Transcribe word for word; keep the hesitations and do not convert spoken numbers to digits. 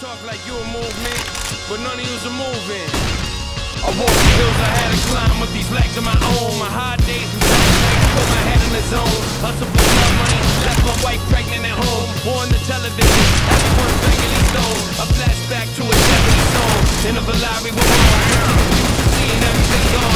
talk like you a movement, but none of you's a moving. I walk the hills, I had to climb up these blacks of my own. My hard days and times, put my head in the zone. Hustle for some money, left my wife pregnant at home. On the television, everyone's banging these stones. A flashback to a seventies song in a Valari with one. Seeing everything gone.